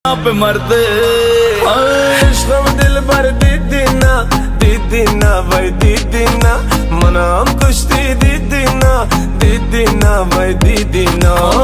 आप मरते इश्क़ दिल भर दीदी ना भाई दीदी ना मना हम कुश्ती दीदी ना भाई दीदी ना।